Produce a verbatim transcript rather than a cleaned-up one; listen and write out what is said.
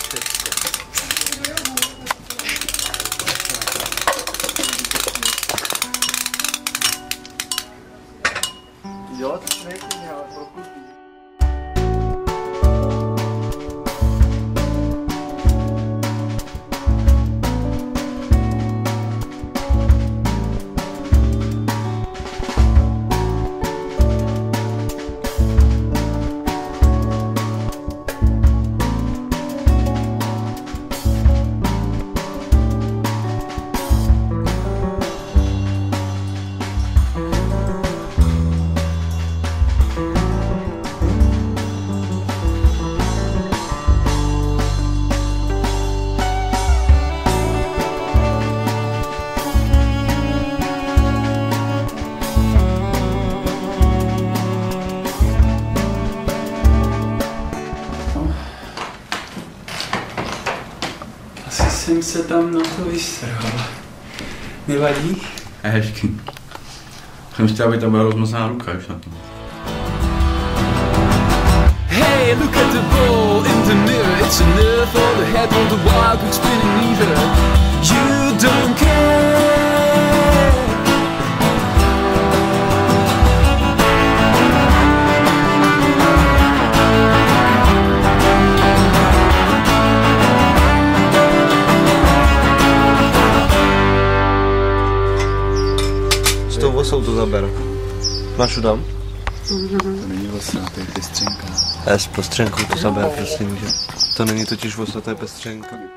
Jo, to nejde, ale pokud... Jsem se tam na to vystral. Nevadí? Hezky. Jsem chtěl, aby to byla rozmazaná ruka už na tom. Hey, look at the ball in the mirror. It's enough for the head of the wild good spinning either. You don't care. S tou vosou to zaber. Máš to tam? To není vosa, to je pestřenka. S postřenkou to zaber, prosím, že? To není totiž vosa, to je pestřenka.